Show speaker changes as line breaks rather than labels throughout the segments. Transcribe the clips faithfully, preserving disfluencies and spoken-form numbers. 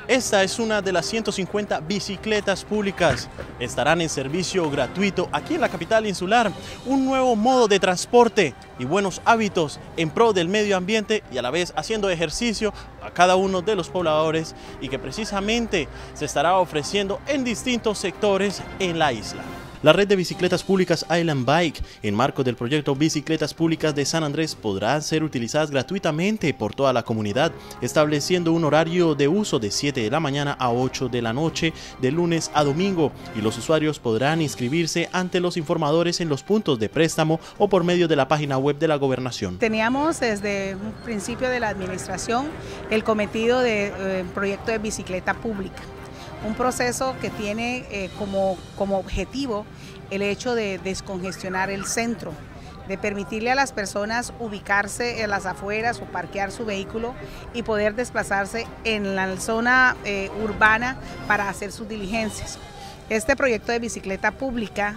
Esta es una de las ciento cincuenta bicicletas públicas. Estarán en servicio gratuito aquí en la capital insular. Un nuevo modo de transporte y buenos hábitos en pro del medio ambiente y a la vez haciendo ejercicio a cada uno de los pobladores y que precisamente se estará ofreciendo en distintos sectores en la isla. La red de bicicletas públicas Island Bike, en marco del proyecto Bicicletas Públicas de San Andrés, podrán ser utilizadas gratuitamente por toda la comunidad, estableciendo un horario de uso de siete de la mañana a ocho de la noche, de lunes a domingo, y los usuarios podrán inscribirse ante los informadores en los puntos de préstamo o por medio de la página web de la gobernación.
Teníamos desde un principio de la administración el cometido de eh, proyecto de bicicleta pública. Un proceso que tiene eh, como, como objetivo el hecho de descongestionar el centro, de permitirle a las personas ubicarse en las afueras o parquear su vehículo y poder desplazarse en la zona eh, urbana para hacer sus diligencias. Este proyecto de bicicleta pública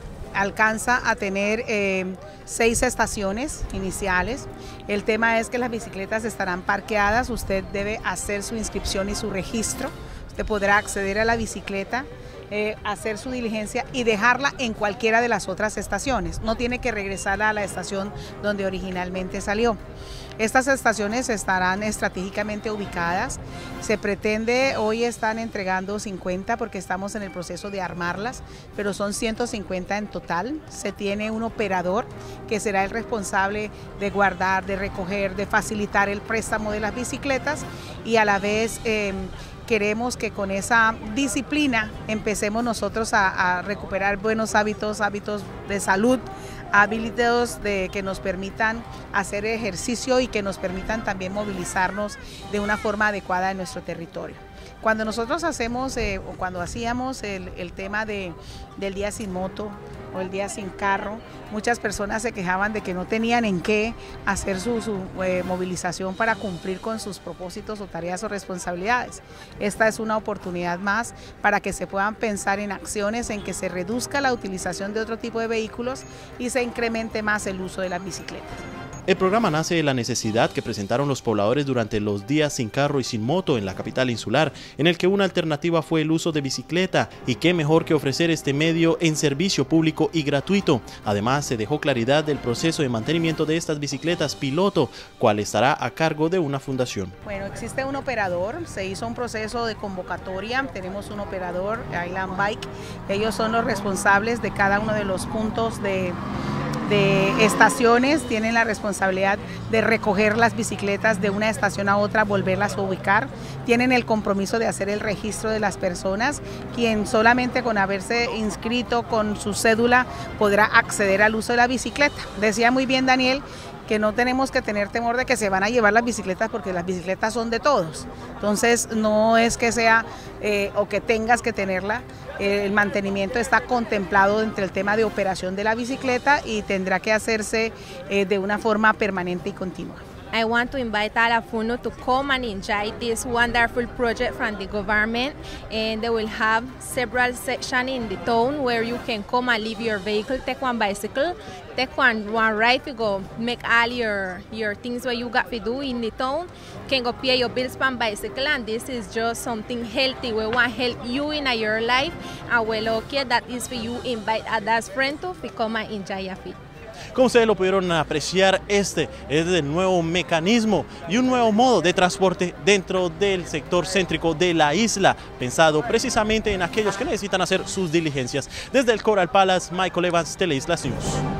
alcanza a tener eh, seis estaciones iniciales. El tema es que las bicicletas estarán parqueadas, usted debe hacer su inscripción y su registro. Usted podrá acceder a la bicicleta, eh, hacer su diligencia y dejarla en cualquiera de las otras estaciones. No tiene que regresar a la estación donde originalmente salió. Estas estaciones estarán estratégicamente ubicadas. Se pretende, hoy están entregando cincuenta porque estamos en el proceso de armarlas, pero son ciento cincuenta en total. Se tiene un operador que será el responsable de guardar, de recoger, de facilitar el préstamo de las bicicletas y a la vez eh, queremos que con esa disciplina empecemos nosotros a, a recuperar buenos hábitos, hábitos de salud, hábitos de, que nos permitan hacer ejercicio y que nos permitan también movilizarnos de una forma adecuada en nuestro territorio. Cuando nosotros hacemos eh, o cuando hacíamos el, el tema de, del día sin moto o el día sin carro, muchas personas se quejaban de que no tenían en qué hacer su, su eh, movilización para cumplir con sus propósitos o tareas o responsabilidades. Esta es una oportunidad más para que se puedan pensar en acciones en que se reduzca la utilización de otro tipo de vehículos y se incremente más el uso de las bicicletas.
El programa nace de la necesidad que presentaron los pobladores durante los días sin carro y sin moto en la capital insular, en el que una alternativa fue el uso de bicicleta, y qué mejor que ofrecer este medio en servicio público y gratuito. Además, se dejó claridad del proceso de mantenimiento de estas bicicletas piloto, cual estará a cargo de una fundación.
Bueno, existe un operador, se hizo un proceso de convocatoria, tenemos un operador, Island Bike, ellos son los responsables de cada uno de los puntos de de estaciones, tienen la responsabilidad de recoger las bicicletas de una estación a otra, volverlas a ubicar, tienen el compromiso de hacer el registro de las personas, quien solamente con haberse inscrito con su cédula podrá acceder al uso de la bicicleta. Decía muy bien Daniel que no tenemos que tener temor de que se van a llevar las bicicletas porque las bicicletas son de todos, entonces no es que sea eh, o que tengas que tenerla, eh, el mantenimiento está contemplado entre el tema de operación de la bicicleta y tendrá que hacerse eh, de una forma permanente y continua.
I want to invite all of you to come and enjoy this wonderful project from the government, and they will have several sections in the town where you can come and leave your vehicle, take one bicycle, take one, one ride to go make all your, your things what you got to do in the town, can go pay your bills on bicycle, and this is just something healthy. We want to help you in your life, and we lucky that is for you invite others friends to come and enjoy your fit.
Como ustedes lo pudieron apreciar, este es el nuevo mecanismo y un nuevo modo de transporte dentro del sector céntrico de la isla, pensado precisamente en aquellos que necesitan hacer sus diligencias. Desde el Coral Palace, Michael Evans, Teleislas News.